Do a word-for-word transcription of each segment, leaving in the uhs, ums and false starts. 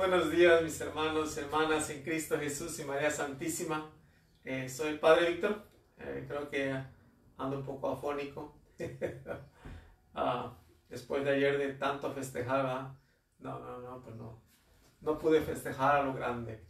buenos días, mis hermanos y hermanas en Cristo Jesús y María Santísima. Eh, soy el Padre Víctor. Eh, creo que ando un poco afónico. uh, después de ayer de tanto festejar, ¿verdad? No, no, no, pues no. No pude festejar a lo grande.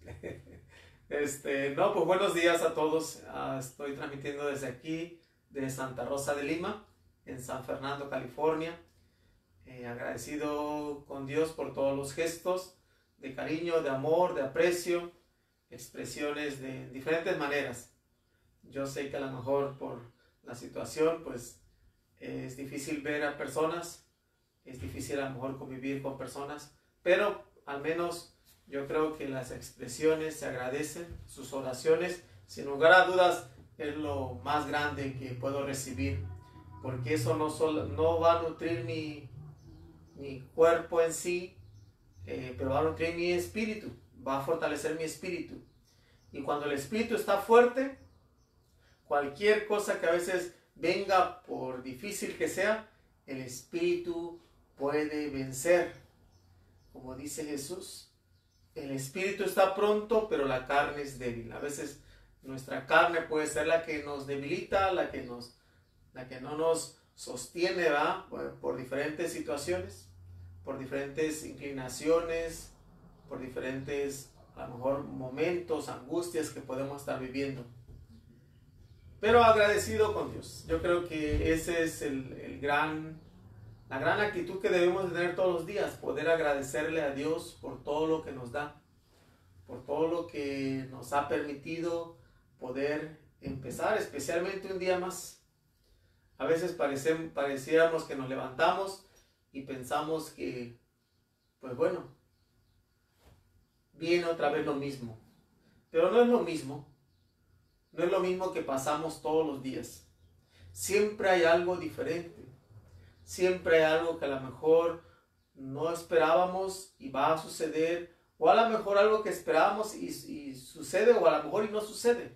este, no, pues buenos días a todos. Uh, estoy transmitiendo desde aquí, de Santa Rosa de Lima, en San Fernando, California. Eh, agradecido con Dios por todos los gestos de cariño, de amor, de aprecio, expresiones de diferentes maneras. Yo sé que a lo mejor por la situación pues eh, es difícil ver a personas, es difícil a lo mejor convivir con personas, pero al menos yo creo que las expresiones se agradecen, sus oraciones, sin lugar a dudas es lo más grande que puedo recibir, porque eso no, solo, no va a nutrir mi mi cuerpo en sí, eh, pero va a nutrir mi espíritu, va a fortalecer mi espíritu. Y cuando el espíritu está fuerte, cualquier cosa que a veces venga, por difícil que sea, el espíritu puede vencer. Como dice Jesús, el espíritu está pronto, pero la carne es débil. A veces nuestra carne puede ser la que nos debilita, la que, nos, la que no nos sostiene, ¿va? Por, por diferentes situaciones, por diferentes inclinaciones, por diferentes, a lo mejor, momentos, angustias que podemos estar viviendo. Pero agradecido con Dios. Yo creo que ese es el, el gran, la gran actitud que debemos tener todos los días, poder agradecerle a Dios por todo lo que nos da, por todo lo que nos ha permitido poder empezar, especialmente un día más. A veces parece, pareciéramos que nos levantamos y pensamos que, pues bueno, viene otra vez lo mismo. Pero no es lo mismo. No es lo mismo que pasamos todos los días. Siempre hay algo diferente. Siempre hay algo que a lo mejor no esperábamos y va a suceder. O a lo mejor algo que esperábamos y, y sucede, o a lo mejor y no sucede.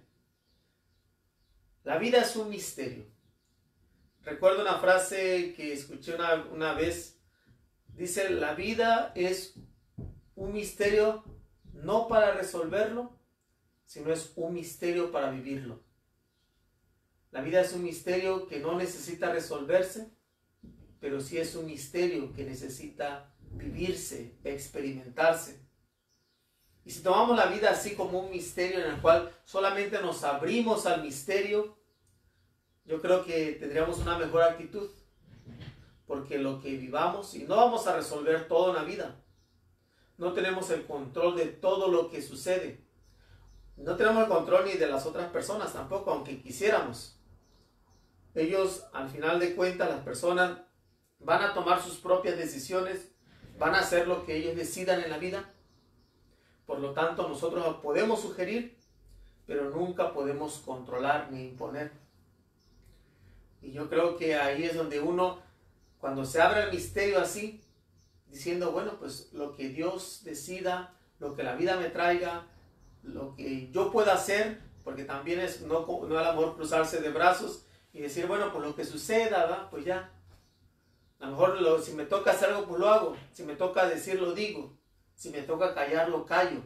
La vida es un misterio. Recuerdo una frase que escuché una, una vez. Dice, la vida es un misterio no para resolverlo, sino es un misterio para vivirlo. La vida es un misterio que no necesita resolverse, pero sí es un misterio que necesita vivirse, experimentarse. Y si tomamos la vida así como un misterio en el cual solamente nos abrimos al misterio, yo creo que tendríamos una mejor actitud, porque lo que vivamos, y no vamos a resolver todo en la vida, no tenemos el control de todo lo que sucede, no tenemos el control ni de las otras personas tampoco, aunque quisiéramos. Ellos, al final de cuentas, las personas van a tomar sus propias decisiones, van a hacer lo que ellos decidan en la vida. Por lo tanto, nosotros podemos sugerir, pero nunca podemos controlar ni imponer. Y yo creo que ahí es donde uno, cuando se abre el misterio así, diciendo, bueno, pues lo que Dios decida, lo que la vida me traiga, lo que yo pueda hacer, porque también es no, no el amor cruzarse de brazos y decir, bueno, pues lo que suceda, ¿va? Pues ya. A lo mejor lo, si me toca hacer algo, pues lo hago. Si me toca decir, lo digo. Si me toca callar, lo callo.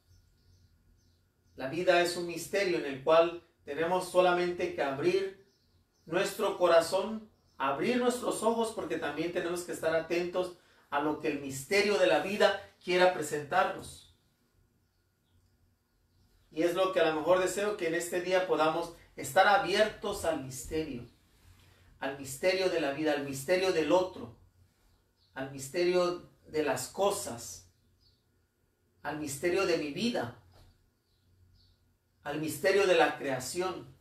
La vida es un misterio en el cual tenemos solamente que abrir nuestro corazón, abrir nuestros ojos, porque también tenemos que estar atentos a lo que el misterio de la vida quiera presentarnos. Y es lo que a lo mejor deseo, que en este día podamos estar abiertos al misterio, al misterio de la vida, al misterio del otro, al misterio de las cosas, al misterio de mi vida, al misterio de la creación.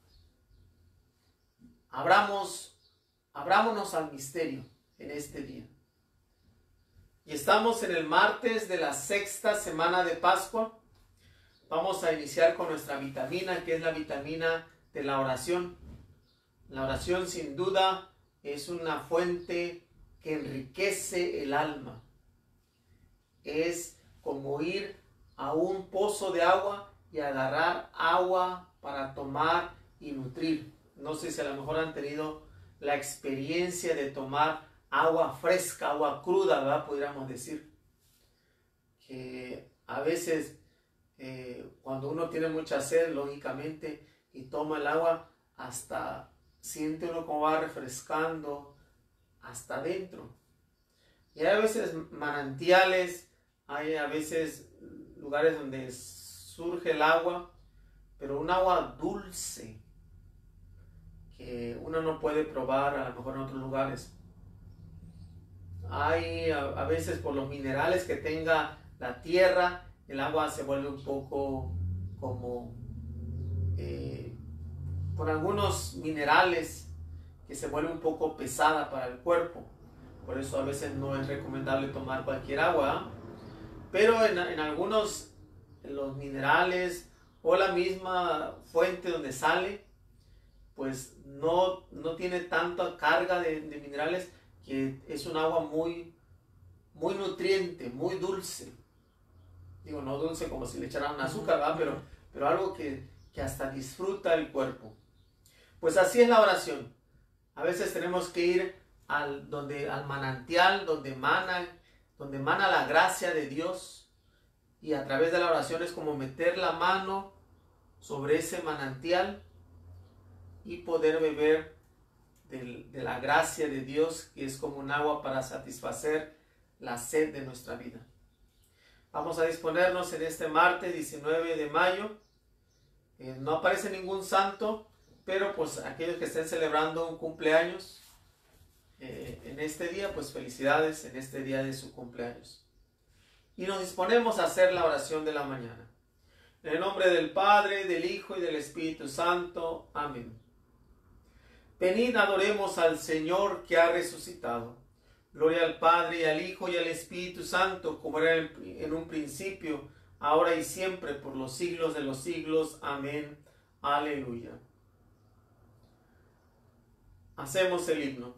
Abramos, abrámonos al misterio en este día. Y estamos en el martes de la sexta semana de Pascua. Vamos a iniciar con nuestra vitamina, que es la vitamina de la oración. La oración, sin duda, es una fuente que enriquece el alma. Es como ir a un pozo de agua y agarrar agua para tomar y nutrir. No sé si a lo mejor han tenido la experiencia de tomar agua fresca, agua cruda, ¿verdad? Podríamos decir que A veces eh, cuando uno tiene mucha sed, lógicamente, y toma el agua, hasta siente uno como va refrescando hasta adentro. Y hay a veces manantiales, hay a veces lugares donde surge el agua, pero un agua dulce que uno no puede probar a lo mejor en otros lugares. Hay a, a veces por los minerales que tenga la tierra, el agua se vuelve un poco como eh, por algunos minerales que se vuelve un poco pesada para el cuerpo. Por eso a veces no es recomendable tomar cualquier agua, pero en, en algunos en los minerales o la misma fuente donde sale, pues no, no tiene tanta carga de, de minerales, que es un agua muy, muy nutriente, muy dulce. Digo, no dulce como si le echaran azúcar, ¿verdad? Pero, pero algo que, que hasta disfruta el cuerpo. Pues así es la oración. A veces tenemos que ir al, donde, al manantial, donde mana, donde mana la gracia de Dios. Y a través de la oración es como meter la mano sobre ese manantial y poder beber de, de la gracia de Dios, que es como un agua para satisfacer la sed de nuestra vida. Vamos a disponernos en este martes diecinueve de mayo. Eh, no aparece ningún santo, pero pues aquellos que estén celebrando un cumpleaños eh, en este día, pues felicidades en este día de su cumpleaños. Y nos disponemos a hacer la oración de la mañana. En el nombre del Padre, del Hijo y del Espíritu Santo. Amén. Venid, adoremos al Señor que ha resucitado. Gloria al Padre, y al Hijo, y al Espíritu Santo, como era en un principio, ahora y siempre, por los siglos de los siglos. Amén. Aleluya. Hacemos el himno.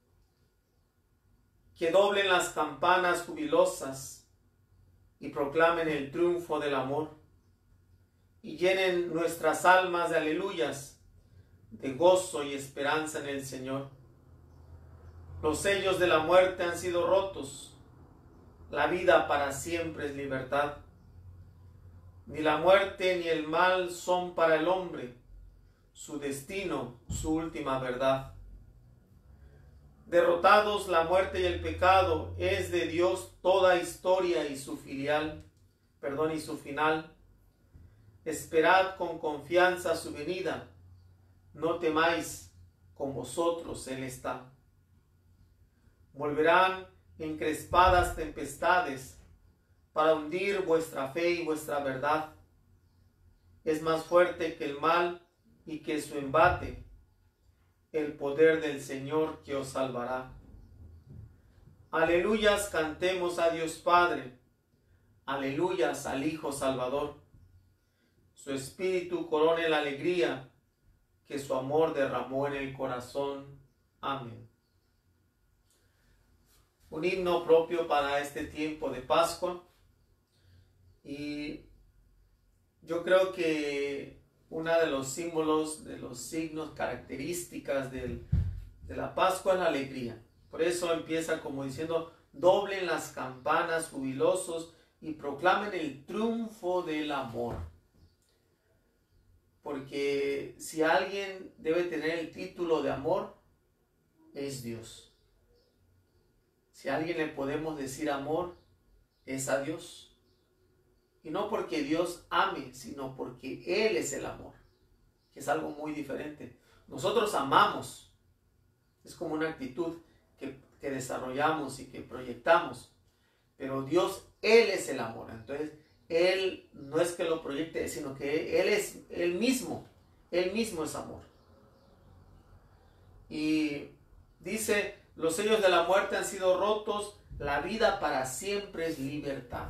Que doblen las campanas jubilosas y proclamen el triunfo del amor, y llenen nuestras almas de aleluyas, de gozo y esperanza en el Señor. Los sellos de la muerte han sido rotos, la vida para siempre es libertad. Ni la muerte ni el mal son para el hombre, su destino, su última verdad. Derrotados la muerte y el pecado, es de Dios toda historia y su filial, perdón, y su final. Esperad con confianza su venida, no temáis, con vosotros Él está. Volverán encrespadas tempestades para hundir vuestra fe y vuestra verdad. Es más fuerte que el mal y que su embate, el poder del Señor que os salvará. Aleluyas cantemos a Dios Padre, aleluyas al Hijo Salvador. Su espíritu corone la alegría que su amor derramó en el corazón. Amén. Un himno propio para este tiempo de Pascua. Y yo creo que uno de los símbolos, de los signos, características del, de la Pascua es la alegría. Por eso empieza como diciendo, doblen las campanas jubilosos y proclamen el triunfo del amor. Porque si alguien debe tener el título de amor, es Dios. Si a alguien le podemos decir amor, es a Dios. Y no porque Dios ame, sino porque Él es el amor, que es algo muy diferente. Nosotros amamos, es como una actitud que, que desarrollamos y que proyectamos, pero Dios, Él es el amor. Entonces, Él no es que lo proyecte, sino que Él es Él mismo, Él mismo es amor. Y dice, los sellos de la muerte han sido rotos, la vida para siempre es libertad.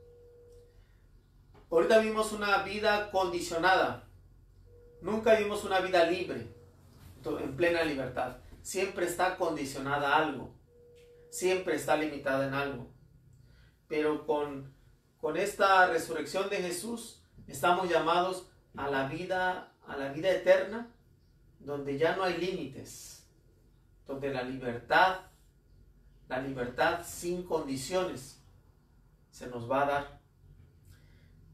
Ahorita vimos una vida condicionada, nunca vimos una vida libre, en plena libertad. Siempre está condicionada a algo, siempre está limitada en algo. Pero con, con esta resurrección de Jesús, estamos llamados a la vida, a la vida eterna, donde ya no hay límites, donde la libertad, la libertad sin condiciones, se nos va a dar.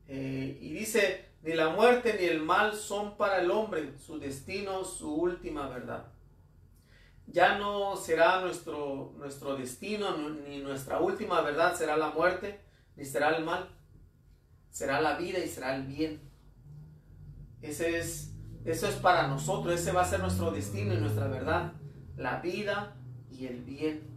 Eh, y dice, ni la muerte ni el mal son para el hombre, su destino, su última verdad. Ya no será nuestro, nuestro destino, ni nuestra última verdad será la muerte, ni será el mal. Será la vida y será el bien. Ese es, eso es para nosotros, ese va a ser nuestro destino y nuestra verdad. La vida y el bien.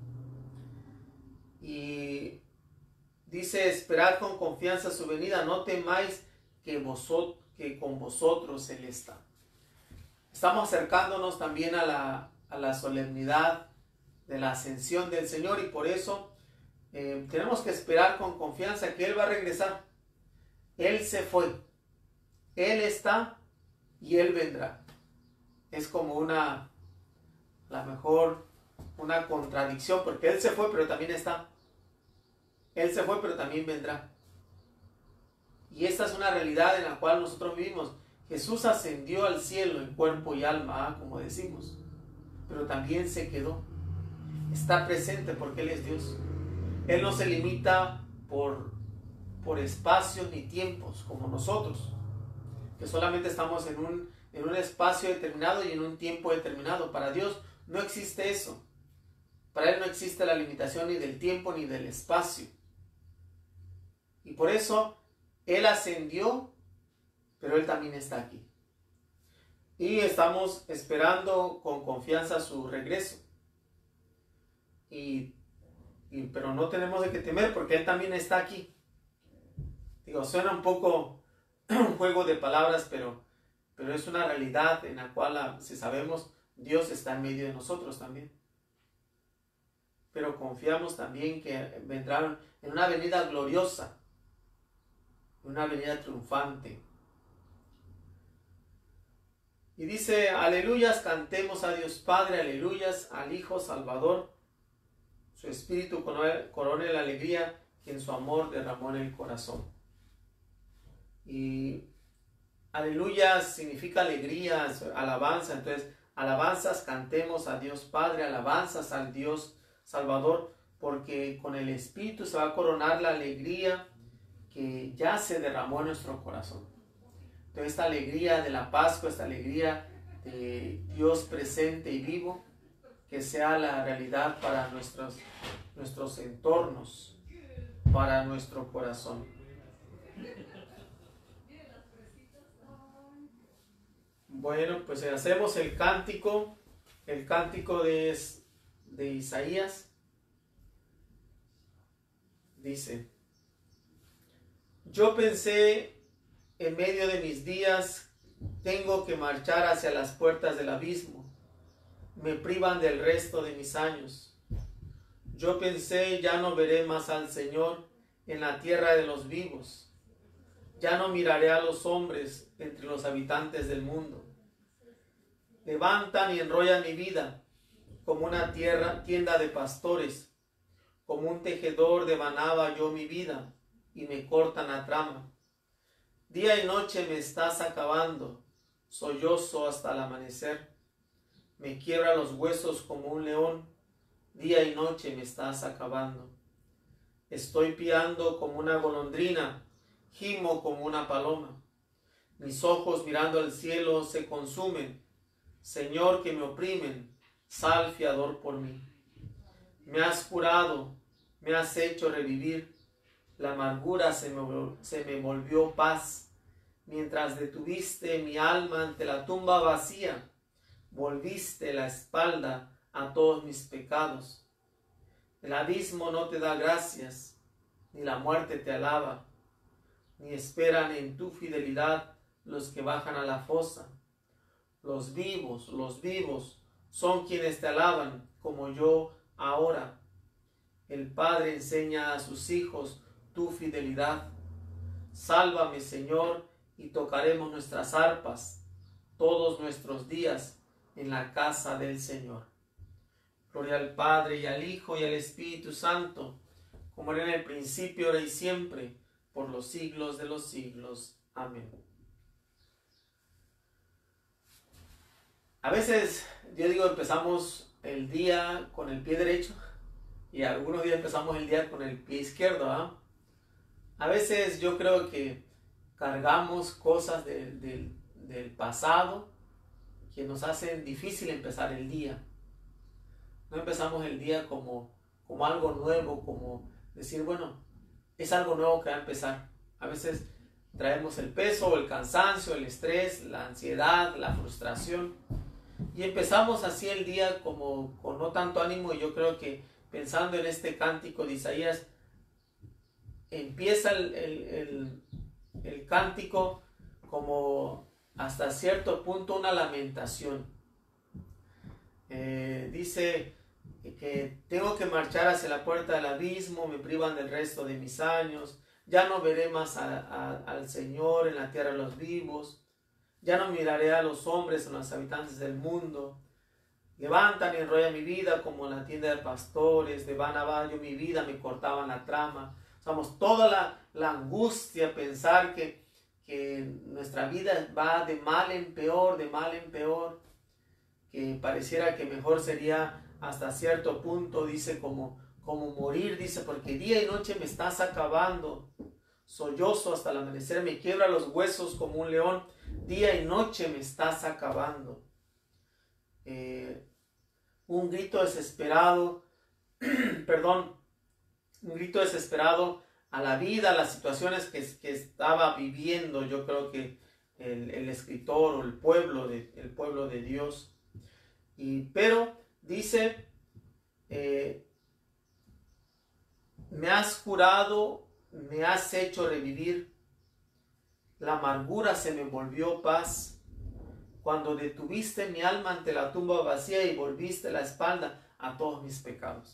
Y dice, esperad con confianza su venida, no temáis que, vosotros, que con vosotros Él está. Estamos acercándonos también a la, a la solemnidad de la ascensión del Señor, y por eso eh, tenemos que esperar con confianza que Él va a regresar. Él se fue, Él está y Él vendrá. Es como una, a lo mejor, una contradicción, porque Él se fue pero también está. Él se fue pero también vendrá. Y esta es una realidad en la cual nosotros vivimos. Jesús ascendió al cielo en cuerpo y alma, ¿eh? Como decimos, pero también se quedó. Está presente porque Él es Dios. Él no se limita por, por espacios ni tiempos como nosotros, que solamente estamos en un, en un espacio determinado y en un tiempo determinado. Para Dios no existe eso. Para Él no existe la limitación ni del tiempo ni del espacio. Y por eso Él ascendió, pero Él también está aquí. Y estamos esperando con confianza su regreso. Y, y, pero no tenemos de qué temer porque Él también está aquí. Digo, suena un poco un juego de palabras, pero, pero es una realidad en la cual, si sabemos, Dios está en medio de nosotros también. Pero confiamos también que vendrán en una venida gloriosa, una venida triunfante. Y dice, aleluyas, cantemos a Dios Padre, aleluyas, al Hijo Salvador. Su Espíritu corone la alegría que en su amor derramó en el corazón. Y aleluyas significa alegría, alabanza. Entonces, alabanzas, cantemos a Dios Padre, alabanzas al Dios Salvador, porque con el Espíritu se va a coronar la alegría que ya se derramó en nuestro corazón. Entonces, esta alegría de la Pascua, esta alegría de Dios presente y vivo, que sea la realidad para nuestros, nuestros entornos, para nuestro corazón. Bueno, pues hacemos el cántico, el cántico de, de Isaías. Dice, yo pensé en medio de mis días, tengo que marchar hacia las puertas del abismo. Me privan del resto de mis años. Yo pensé, ya no veré más al Señor en la tierra de los vivos. Ya no miraré a los hombres entre los habitantes del mundo. Levantan y enrollan mi vida como una tierra, tienda de pastores. Como un tejedor devanaba yo mi vida y me cortan la trama. Día y noche me estás acabando, sollozo hasta el amanecer. Me quiebra los huesos como un león, día y noche me estás acabando. Estoy piando como una golondrina, gimo como una paloma. Mis ojos mirando al cielo se consumen. Señor, que me oprimen, sal fiador por mí. Me has curado, me has hecho revivir. La amargura se me, se me volvió paz. Mientras detuviste mi alma ante la tumba vacía, volviste la espalda a todos mis pecados. El abismo no te da gracias, ni la muerte te alaba, ni esperan en tu fidelidad los que bajan a la fosa. Los vivos, los vivos son quienes te alaban, como yo ahora. El Padre enseña a sus hijos tu fidelidad. Sálvame, Señor, y tocaremos nuestras arpas todos nuestros días en la casa del Señor. Gloria al Padre, y al Hijo, y al Espíritu Santo, como era en el principio, ahora y siempre, por los siglos de los siglos. Amén. A veces, yo digo, empezamos el día con el pie derecho, y algunos días empezamos el día con el pie izquierdo, ¿ah? A veces yo creo que cargamos cosas de, de, del pasado que nos hacen difícil empezar el día. No empezamos el día como, como algo nuevo, como decir, bueno, es algo nuevo que va a empezar. A veces traemos el peso, el cansancio, el estrés, la ansiedad, la frustración. Y empezamos así el día como con no tanto ánimo. Y yo creo que pensando en este cántico de Isaías, empieza el, el, el, el cántico como hasta cierto punto una lamentación. Eh, dice que tengo que marchar hacia la puerta del abismo, me privan del resto de mis años, ya no veré más a, a, al Señor en la tierra de los vivos, ya no miraré a los hombres, a los habitantes del mundo. Levantan y enrollan mi vida como en la tienda de pastores, de van a van yo mi vida, me cortaban la trama. Somos toda la, la angustia, pensar que, que nuestra vida va de mal en peor, de mal en peor, que pareciera que mejor sería hasta cierto punto, dice, como, como morir, dice, porque día y noche me estás acabando, sollozo hasta el amanecer, me quiebra los huesos como un león, día y noche me estás acabando. Eh, un grito desesperado, perdón, un grito desesperado a la vida, a las situaciones que, que estaba viviendo, yo creo que el, el escritor o el pueblo de, el pueblo de Dios. Y, pero dice, eh, me has curado, me has hecho revivir, la amargura se me volvió paz, cuando detuviste mi alma ante la tumba vacía y volviste la espalda a todos mis pecados.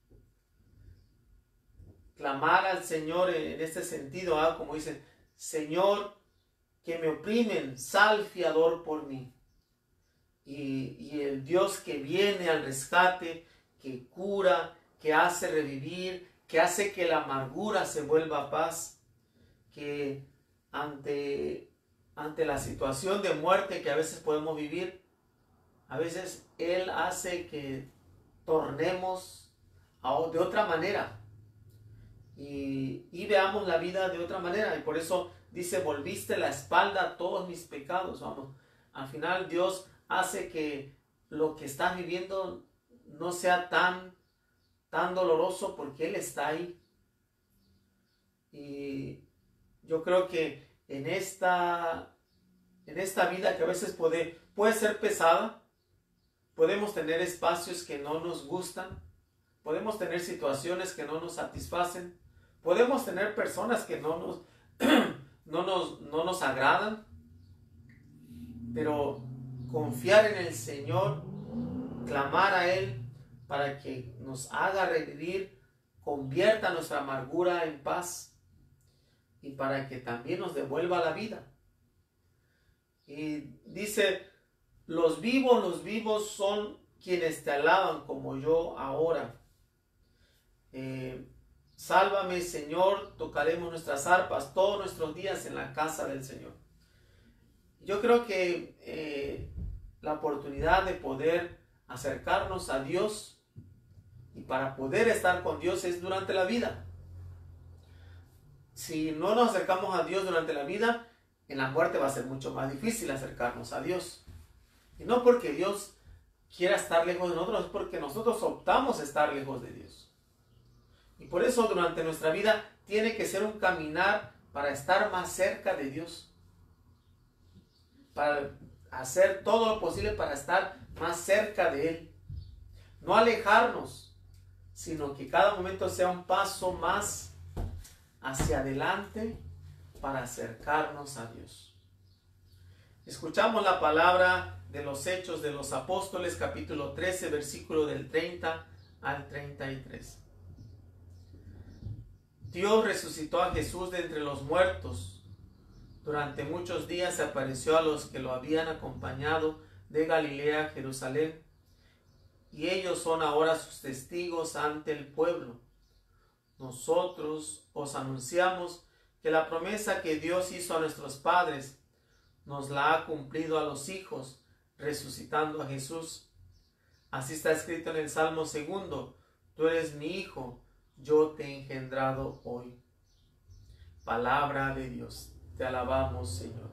Clamar al Señor en este sentido, ¿eh? Como dice, Señor, que me oprimen, sal fiador por mí. Y, y el Dios que viene al rescate, que cura, que hace revivir, que hace que la amargura se vuelva paz, que ante, ante la situación de muerte que a veces podemos vivir, a veces Él hace que tornemos a, de otra manera y, y veamos la vida de otra manera. Y por eso dice, volviste la espalda a todos mis pecados. Vamos, al final Dios hace que lo que estás viviendo no sea tan, tan doloroso porque Él está ahí. Y yo creo que en esta, en esta vida que a veces puede, puede ser pesada, podemos tener espacios que no nos gustan, podemos tener situaciones que no nos satisfacen, podemos tener personas que no nos, no nos, no nos agradan, pero confiar en el Señor, clamar a Él para que nos haga revivir, convierta nuestra amargura en paz y para que también nos devuelva la vida. Y dice, los vivos, los vivos son quienes te alaban como yo ahora. Eh, sálvame, Señor, tocaremos nuestras arpas todos nuestros días en la casa del Señor. Yo creo que eh, la oportunidad de poder acercarnos a Dios y para poder estar con Dios es durante la vida. Si no nos acercamos a Dios durante la vida, en la muerte va a ser mucho más difícil acercarnos a Dios. Y no porque Dios quiera estar lejos de nosotros, es porque nosotros optamos estar lejos de Dios. Y por eso durante nuestra vida tiene que ser un caminar para estar más cerca de Dios. Para hacer todo lo posible para estar más cerca de Él. No alejarnos, sino que cada momento sea un paso más hacia adelante para acercarnos a Dios. Escuchamos la palabra de los Hechos de los Apóstoles, capítulo trece, versículo del treinta al treinta y tres. Dios resucitó a Jesús de entre los muertos. Durante muchos días se apareció a los que lo habían acompañado de Galilea a Jerusalén, y ellos son ahora sus testigos ante el pueblo. Nosotros os anunciamos que la promesa que Dios hizo a nuestros padres nos la ha cumplido a los hijos, resucitando a Jesús. Así está escrito en el Salmo segundo, tú eres mi hijo, yo te he engendrado hoy. Palabra de Dios. te alabamos, Señor.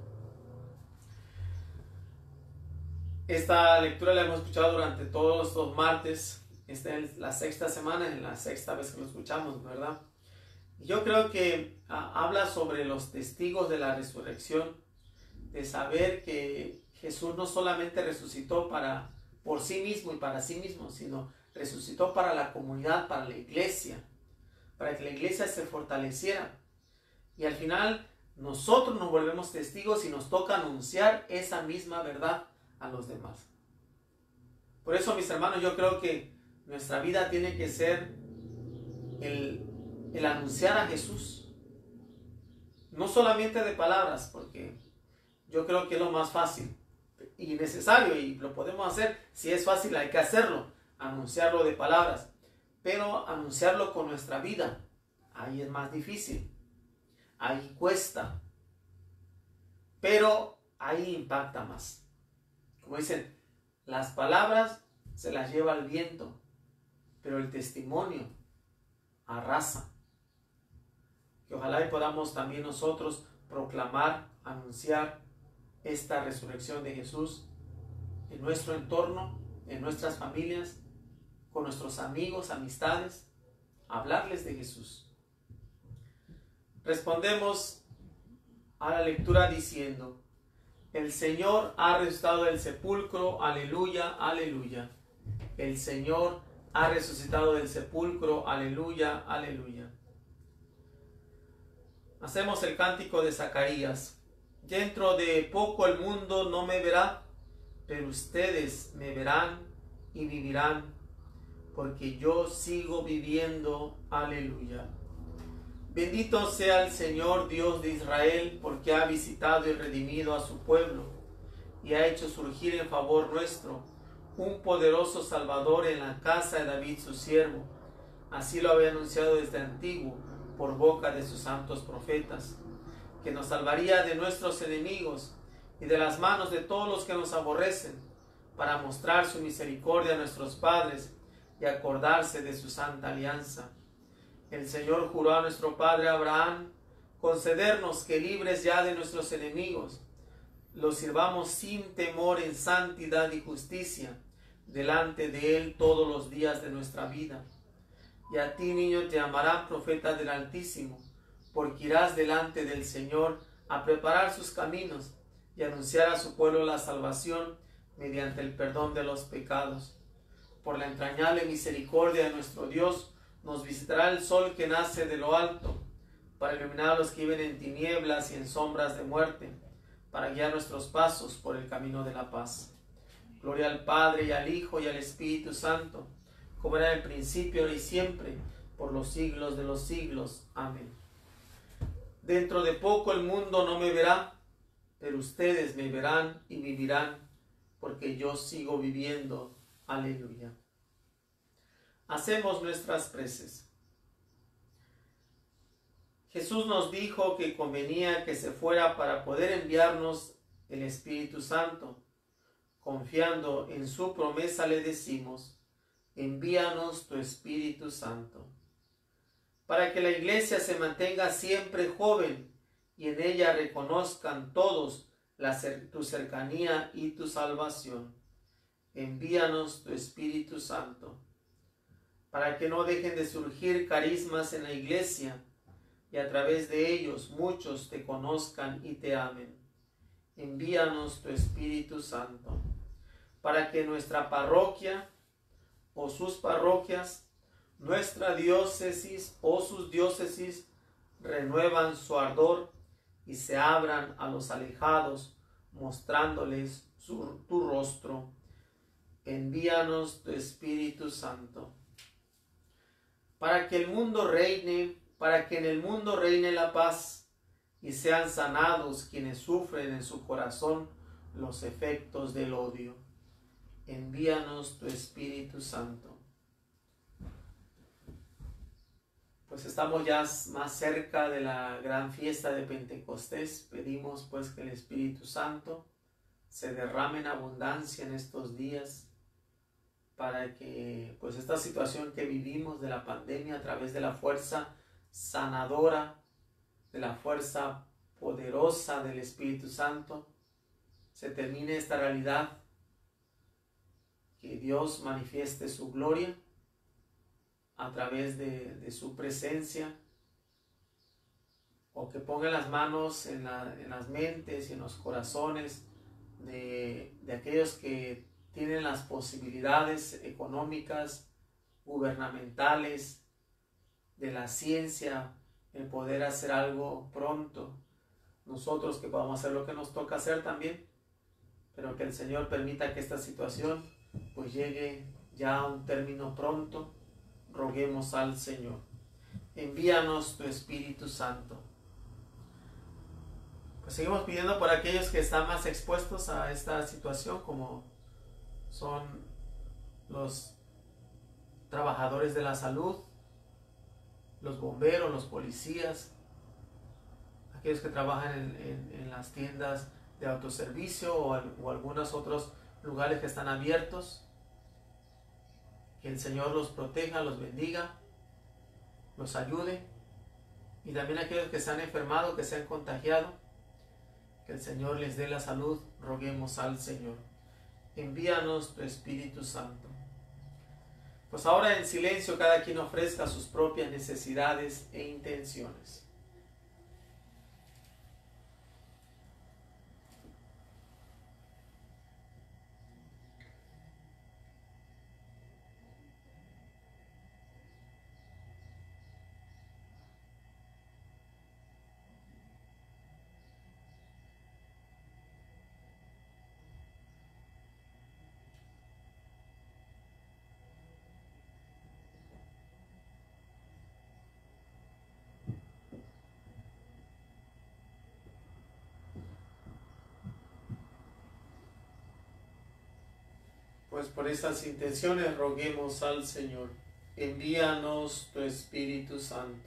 Esta lectura la hemos escuchado durante todos estos martes. Esta es la sexta semana, es la sexta vez que lo escuchamos, ¿verdad? Yo creo que ah, habla sobre los testigos de la resurrección, de saber que Jesús no solamente resucitó para, por sí mismo y para sí mismo, sino resucitó para la comunidad, para la iglesia, para que la iglesia se fortaleciera. Y al final nosotros nos volvemos testigos y nos toca anunciar esa misma verdad a los demás. Por eso, mis hermanos, yo creo que nuestra vida tiene que ser el, el anunciar a Jesús. No solamente de palabras, porque yo creo que es lo más fácil y necesario, y lo podemos hacer. Si es fácil, hay que hacerlo, anunciarlo de palabras, pero anunciarlo con nuestra vida, ahí es más difícil, ahí cuesta, pero ahí impacta más. Como dicen, las palabras se las lleva el viento, pero el testimonio arrasa. Que ojalá y podamos también nosotros proclamar, anunciar esta resurrección de Jesús en nuestro entorno, en nuestras familias, con nuestros amigos, amistades, hablarles de Jesús. Respondemos a la lectura diciendo: el Señor ha resucitado del sepulcro, aleluya, aleluya. El Señor ha resucitado del sepulcro, aleluya, aleluya. Hacemos el cántico de Zacarías. Dentro de poco el mundo no me verá, pero ustedes me verán y vivirán, porque yo sigo viviendo, aleluya. Bendito sea el Señor Dios de Israel, porque ha visitado y redimido a su pueblo, y ha hecho surgir en favor nuestro un poderoso Salvador en la casa de David su siervo. Así lo había anunciado desde antiguo, por boca de sus santos profetas, que nos salvaría de nuestros enemigos y de las manos de todos los que nos aborrecen, para mostrar su misericordia a nuestros padres y acordarse de su santa alianza. El Señor juró a nuestro padre Abraham concedernos que, libres ya de nuestros enemigos, los sirvamos sin temor en santidad y justicia delante de Él todos los días de nuestra vida. Y a ti, niño, te llamarán profeta del Altísimo, porque irás delante del Señor a preparar sus caminos y anunciar a su pueblo la salvación mediante el perdón de los pecados. Por la entrañable misericordia de nuestro Dios, nos visitará el sol que nace de lo alto, para iluminar a los que viven en tinieblas y en sombras de muerte, para guiar nuestros pasos por el camino de la paz. Gloria al Padre, y al Hijo, y al Espíritu Santo, como era en el principio, ahora y siempre, por los siglos de los siglos. Amén. Dentro de poco el mundo no me verá, pero ustedes me verán y vivirán, porque yo sigo viviendo. Aleluya. Hacemos nuestras preces. Jesús nos dijo que convenía que se fuera para poder enviarnos el Espíritu Santo. Confiando en su promesa le decimos: envíanos tu Espíritu Santo, para que la iglesia se mantenga siempre joven y en ella reconozcan todos la, tu cercanía y tu salvación. Envíanos tu Espíritu Santo, para que no dejen de surgir carismas en la iglesia y a través de ellos muchos te conozcan y te amen. Envíanos tu Espíritu Santo, para que nuestra parroquia o sus parroquias, nuestra diócesis o sus diócesis renuevan su ardor y se abran a los alejados, mostrándoles su, tu rostro. Envíanos tu Espíritu Santo, para que el mundo reine, para que en el mundo reine la paz y sean sanados quienes sufren en su corazón los efectos del odio. Envíanos tu Espíritu Santo. Pues estamos ya más cerca de la gran fiesta de Pentecostés. Pedimos pues que el Espíritu Santo se derrame en abundancia en estos días, para que pues esta situación que vivimos de la pandemia, a través de la fuerza sanadora, de la fuerza poderosa del Espíritu Santo se termine esta realidad, que Dios manifieste su gloria a través de, de su presencia, o que ponga las manos en, la, en las mentes y en los corazones de, de aquellos que tienen las posibilidades económicas, gubernamentales, de la ciencia, el poder hacer algo pronto. Nosotros que podamos hacer lo que nos toca hacer también, pero que el Señor permita que esta situación pues llegue ya a un término pronto. Roguemos al Señor. Envíanos tu Espíritu Santo. Pues seguimos pidiendo por aquellos que están más expuestos a esta situación, como son los trabajadores de la salud, los bomberos, los policías, aquellos que trabajan en, en, en las tiendas de autoservicio o, o algunos otros lugares que están abiertos. Que el Señor los proteja, los bendiga, los ayude. Y también aquellos que se han enfermado, que se han contagiado, que el Señor les dé la salud. Roguemos al Señor. Envíanos tu Espíritu Santo. Pues ahora en silencio cada quien ofrezca sus propias necesidades e intenciones. Pues por estas intenciones roguemos al Señor. Envíanos tu Espíritu Santo.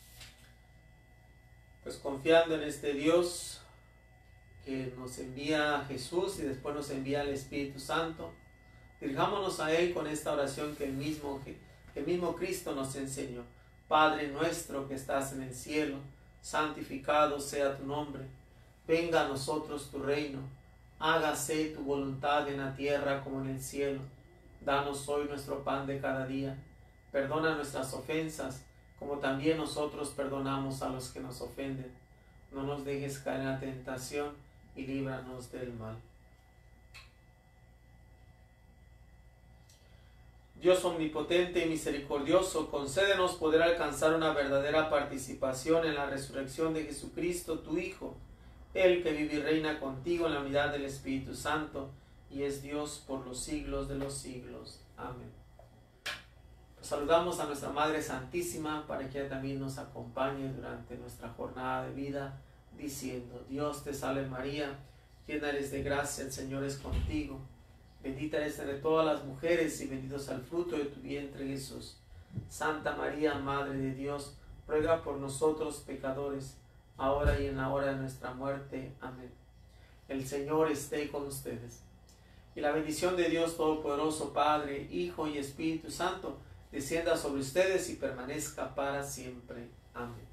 Pues confiando en este Dios que nos envía a Jesús y después nos envía al Espíritu Santo, dirijámonos a Él con esta oración que el mismo, que el mismo Cristo nos enseñó. Padre nuestro que estás en el cielo, santificado sea tu nombre. Venga a nosotros tu reino. Hágase tu voluntad en la tierra como en el cielo. Danos hoy nuestro pan de cada día. Perdona nuestras ofensas, como también nosotros perdonamos a los que nos ofenden. No nos dejes caer en la tentación y líbranos del mal. Dios omnipotente y misericordioso, concédenos poder alcanzar una verdadera participación en la resurrección de Jesucristo, tu Hijo, Él que vive y reina contigo en la unidad del Espíritu Santo, y es Dios por los siglos de los siglos. Amén. Pues saludamos a nuestra Madre Santísima para que ella también nos acompañe durante nuestra jornada de vida, diciendo: Dios te salve María, llena eres de gracia, el Señor es contigo. Bendita eres entre todas las mujeres y bendito es el fruto de tu vientre Jesús. Santa María, Madre de Dios, ruega por nosotros pecadores, ahora y en la hora de nuestra muerte. Amén. El Señor esté con ustedes. Y la bendición de Dios Todopoderoso, Padre, Hijo y Espíritu Santo, descienda sobre ustedes y permanezca para siempre. Amén.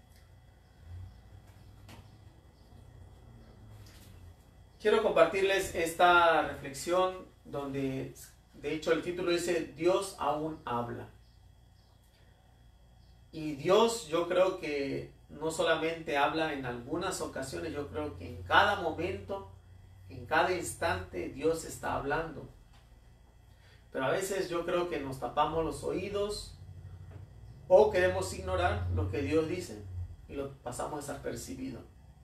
Quiero compartirles esta reflexión donde, de hecho, el título dice: Dios aún habla. Y Dios, yo creo que no solamente habla en algunas ocasiones, yo creo que en cada momento, en cada instante, Dios está hablando. Pero a veces yo creo que nos tapamos los oídos o queremos ignorar lo que Dios dice y lo pasamos desapercibido.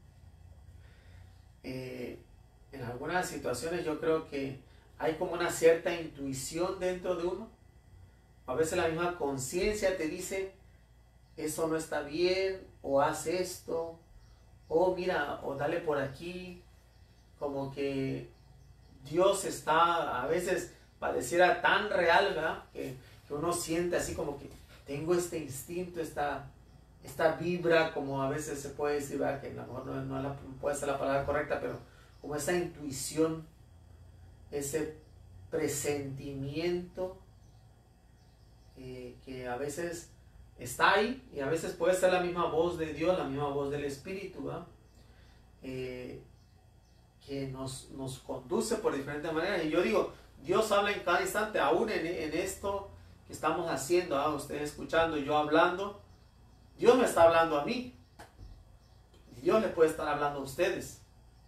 Eh, en algunas situaciones yo creo que hay como una cierta intuición dentro de uno. A veces la misma conciencia te dice: eso no está bien, o haz esto, o mira, o dale por aquí. Como que Dios está, a veces pareciera tan real, ¿verdad? Que, que uno siente así como que tengo este instinto, esta, esta vibra, como a veces se puede decir, ¿verdad? Que a lo mejor no, no la, puede ser la palabra correcta, pero como esa intuición, ese presentimiento eh, que a veces está ahí, y a veces puede ser la misma voz de Dios, la misma voz del Espíritu, ¿verdad? eh, que nos, nos conduce por diferentes maneras. Y yo digo, Dios habla en cada instante, aún en, en esto que estamos haciendo, ¿ah? Ustedes escuchando y yo hablando, Dios me está hablando a mí. Dios le puede estar hablando a ustedes.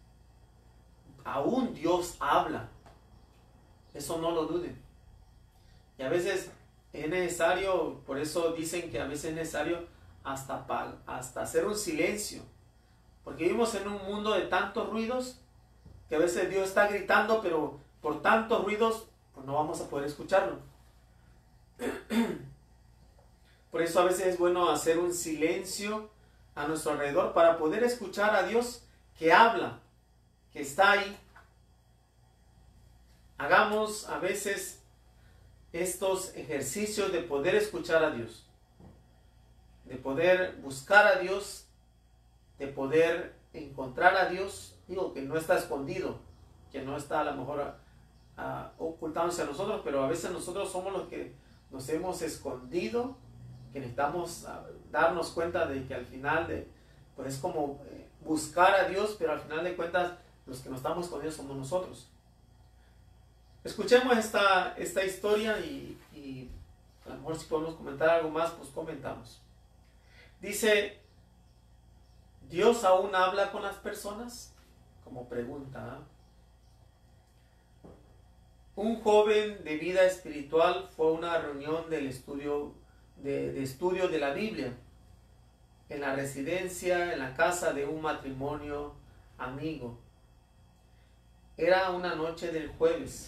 Aún Dios habla. Eso no lo duden. Y a veces es necesario, por eso dicen que a veces es necesario hasta, hasta hacer un silencio. Porque vivimos en un mundo de tantos ruidos que a veces Dios está gritando, pero por tantos ruidos pues no vamos a poder escucharlo. Por eso a veces es bueno hacer un silencio a nuestro alrededor para poder escuchar a Dios que habla, que está ahí. Hagamos a veces estos ejercicios de poder escuchar a Dios, de poder buscar a Dios, de poder encontrar a Dios. Digo que no está escondido, que no está a lo mejor uh, ocultándose a nosotros, pero a veces nosotros somos los que nos hemos escondido, que necesitamos uh, darnos cuenta de que al final de, pues es como eh, buscar a Dios, pero al final de cuentas los que nos estamos escondidos somos nosotros. Escuchemos esta, esta historia y, y a lo mejor si podemos comentar algo más, pues comentamos. Dice, ¿Dios aún habla con las personas? Como pregunta. ¿eh? Un joven de vida espiritual fue a una reunión del estudio, de, de estudio de la Biblia en la residencia, en la casa de un matrimonio amigo. Era una noche del jueves.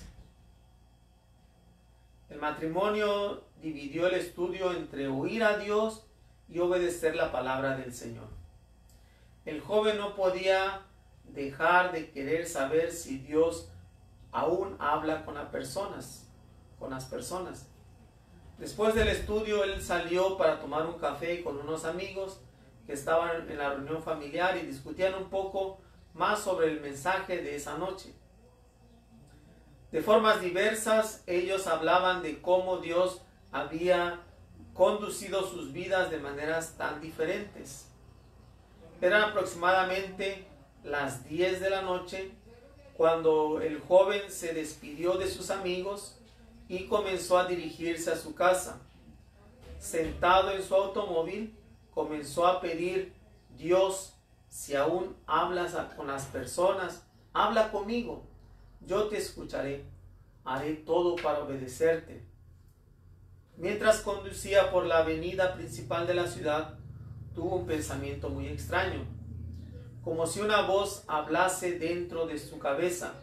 El matrimonio dividió el estudio entre oír a Dios y obedecer la palabra del Señor. El joven no podía dejar de querer saber si Dios aún habla con las personas, con las personas. Después del estudio, él salió para tomar un café con unos amigos que estaban en la reunión familiar y discutían un poco más sobre el mensaje de esa noche. De formas diversas, ellos hablaban de cómo Dios había conducido sus vidas de maneras tan diferentes. Eran aproximadamente las diez de la noche cuando el joven se despidió de sus amigos y comenzó a dirigirse a su casa. Sentado en su automóvil, comenzó a pedir: Dios, si aún hablas con las personas, habla conmigo. Yo te escucharé, haré todo para obedecerte. Mientras conducía por la avenida principal de la ciudad, tuvo un pensamiento muy extraño, como si una voz hablase dentro de su cabeza.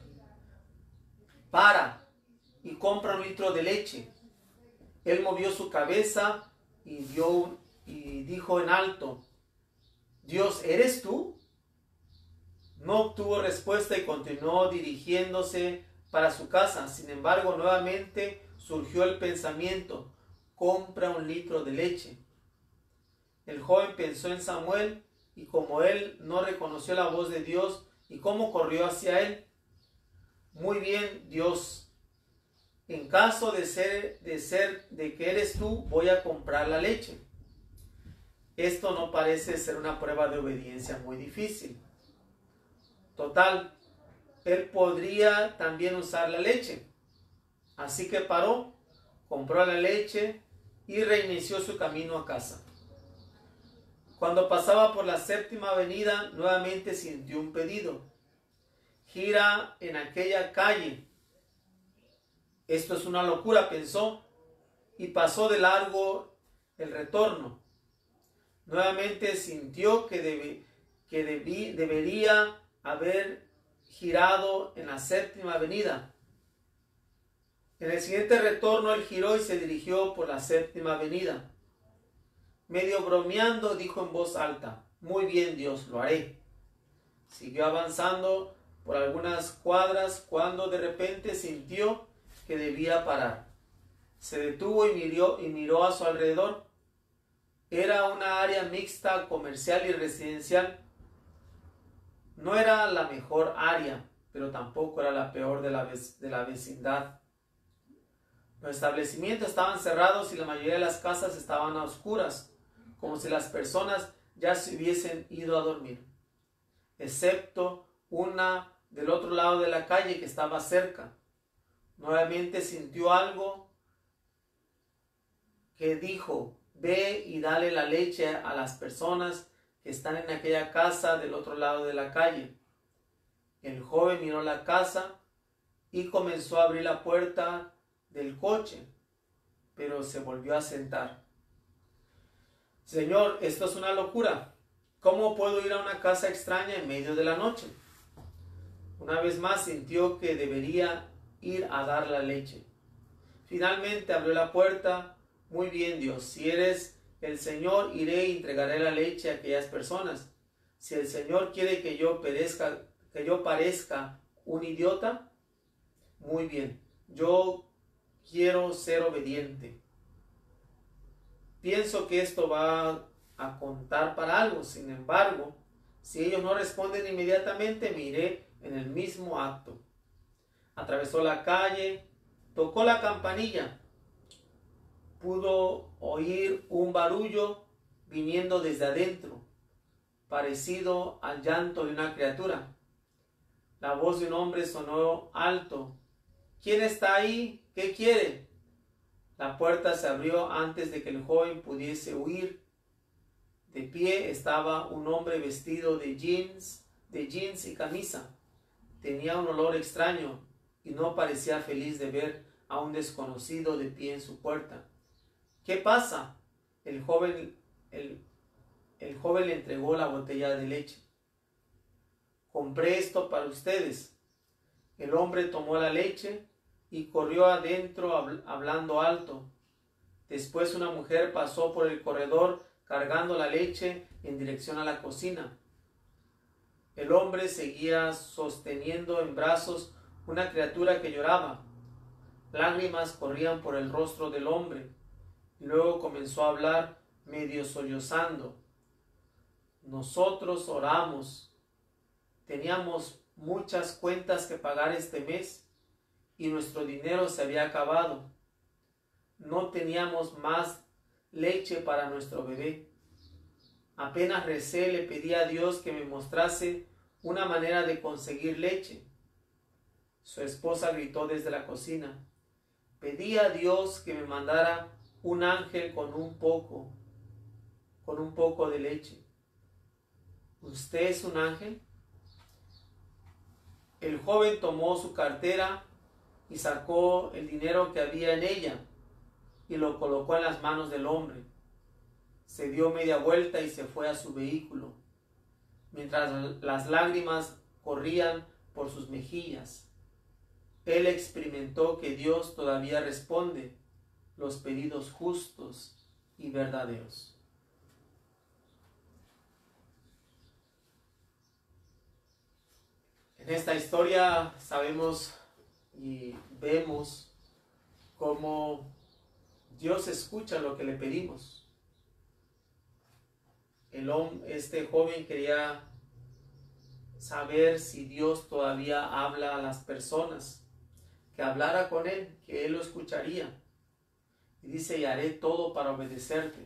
Para y compra un litro de leche. Él movió su cabeza y, dio, y dijo en alto: Dios, ¿eres tú? No obtuvo respuesta y continuó dirigiéndose para su casa. Sin embargo, nuevamente surgió el pensamiento: compra un litro de leche. El joven pensó en Samuel y como él no reconoció la voz de Dios y cómo corrió hacia él. Muy bien, Dios, en caso de ser, de ser de que eres tú, voy a comprar la leche. Esto no parece ser una prueba de obediencia muy difícil. Total, él podría también usar la leche. Así que paró, compró la leche y reinició su camino a casa. Cuando pasaba por la séptima avenida, nuevamente sintió un pedido: gira en aquella calle. Esto es una locura, pensó, y pasó de largo el retorno. Nuevamente sintió que, debe, que debí, debería haber girado en la séptima avenida. En el siguiente retorno él giró y se dirigió por la séptima avenida. Medio bromeando dijo en voz alta: muy bien, Dios, lo haré. Siguió avanzando por algunas cuadras cuando de repente sintió que debía parar. Se detuvo y miró, y miró a su alrededor. Era una área mixta, comercial y residencial. No era la mejor área, pero tampoco era la peor de la, de la vecindad. Los establecimientos estaban cerrados y la mayoría de las casas estaban a oscuras, como si las personas ya se hubiesen ido a dormir. excepto una del otro lado de la calle que estaba cerca. Nuevamente sintió algo que dijo: ve y dale la leche a las personas que están en aquella casa del otro lado de la calle. El joven miró la casa y comenzó a abrir la puerta del coche, pero se volvió a sentar. Señor, esto es una locura. ¿Cómo puedo ir a una casa extraña en medio de la noche? Una vez más sintió que debería ir a dar la leche. Finalmente abrió la puerta. Muy bien, Dios, si eres el Señor, iré y entregaré la leche a aquellas personas. Si el Señor quiere que yo perezca, que yo parezca un idiota, muy bien, yo quiero ser obediente. Pienso que esto va a contar para algo. Sin embargo, si ellos no responden inmediatamente, me iré en el mismo acto. Atravesó la calle, tocó la campanilla. Pudo oír un barullo viniendo desde adentro, parecido al llanto de una criatura. La voz de un hombre sonó alto. ¿Quién está ahí? ¿Qué quiere? La puerta se abrió antes de que el joven pudiese huir. De pie estaba un hombre vestido de jeans, de jeans y camisa. Tenía un olor extraño y no parecía feliz de ver a un desconocido de pie en su puerta. ¿Qué pasa? El joven, el, el joven le entregó la botella de leche. Compré esto para ustedes. El hombre tomó la leche y corrió adentro hablando alto. Después una mujer pasó por el corredor cargando la leche en dirección a la cocina. El hombre seguía sosteniendo en brazos una criatura que lloraba. Lágrimas corrían por el rostro del hombre. Luego comenzó a hablar medio sollozando. Nosotros oramos. Teníamos muchas cuentas que pagar este mes y nuestro dinero se había acabado. No teníamos más leche para nuestro bebé. Apenas recé, le pedí a Dios que me mostrase una manera de conseguir leche. Su esposa gritó desde la cocina. Pedí a Dios que me mandara un ángel con un poco, con un poco de leche. ¿Usted es un ángel? El joven tomó su cartera y sacó el dinero que había en ella y lo colocó en las manos del hombre. Se dio media vuelta y se fue a su vehículo, mientras las lágrimas corrían por sus mejillas. Él experimentó que Dios todavía responde los pedidos justos y verdaderos. En esta historia sabemos y vemos cómo Dios escucha lo que le pedimos. El hombre, este joven quería saber si Dios todavía habla a las personas, que hablara con él, que él lo escucharía. Y dice, y haré todo para obedecerte.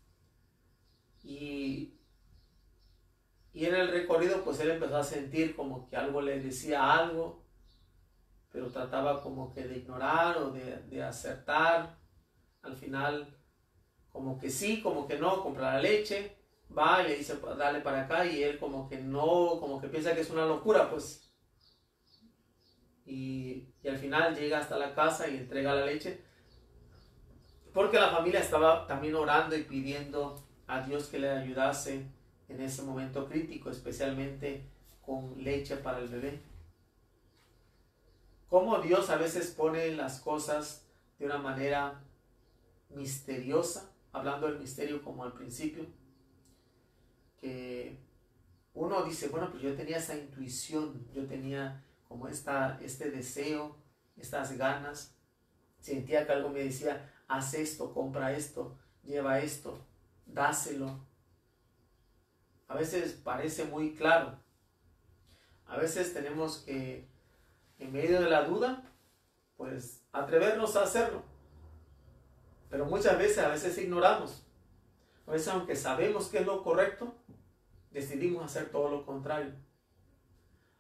Y, y en el recorrido, pues él empezó a sentir como que algo le decía algo, pero trataba como que de ignorar o de, de acertar. Al final, como que sí, como que no, compra la leche, va y le dice, dale para acá, y él como que no, como que piensa que es una locura, pues. Y, y al final llega hasta la casa y entrega la leche, porque la familia estaba también orando y pidiendo a Dios que le ayudase en ese momento crítico, especialmente con leche para el bebé. Cómo Dios a veces pone las cosas de una manera misteriosa, hablando del misterio como al principio, que uno dice, bueno, pues yo tenía esa intuición, yo tenía como esta, este deseo, estas ganas, sentía que algo me decía, haz esto, compra esto, lleva esto, dáselo. A veces parece muy claro. A veces tenemos que, en medio de la duda, pues atrevernos a hacerlo. Pero muchas veces, a veces ignoramos. A veces, aunque sabemos que es lo correcto, decidimos hacer todo lo contrario.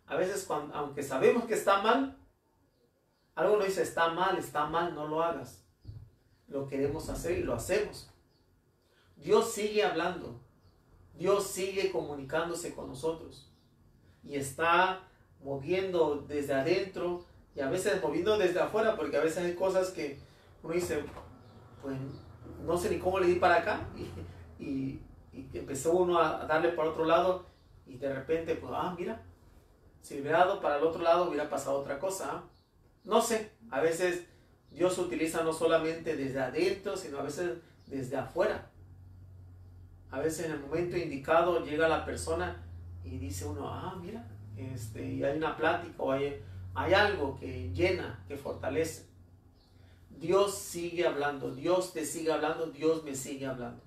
a veces cuando, aunque sabemos que está mal, algo nos dice, está mal, está mal, no lo hagas. Lo queremos hacer y lo hacemos. Dios sigue hablando. Dios sigue comunicándose con nosotros. Y está moviendo desde adentro y a veces moviendo desde afuera, porque a veces hay cosas que uno dice, pues no sé ni cómo le di para acá. Y, y, y empezó uno a darle para otro lado y de repente, pues, ah, mira, si hubiera dado para el otro lado hubiera pasado otra cosa. ¿eh? No sé, a veces Dios utiliza no solamente desde adentro, sino a veces desde afuera. A veces en el momento indicado llega la persona y dice uno, ah, mira, este, y hay una plática o hay, hay algo que llena, que fortalece. Dios sigue hablando, Dios te sigue hablando, Dios me sigue hablando.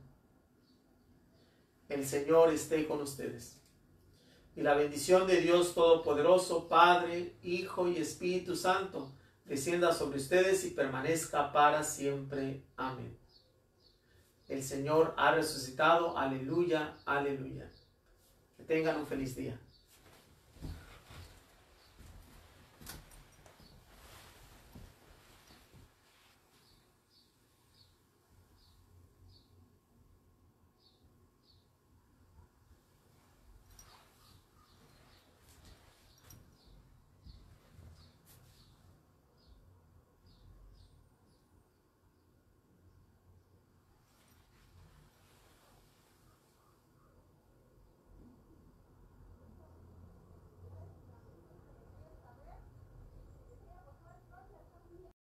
El Señor esté con ustedes. Y la bendición de Dios Todopoderoso, Padre, Hijo y Espíritu Santo, descienda sobre ustedes y permanezca para siempre. Amén. El Señor ha resucitado. Aleluya, aleluya. Que tengan un feliz día.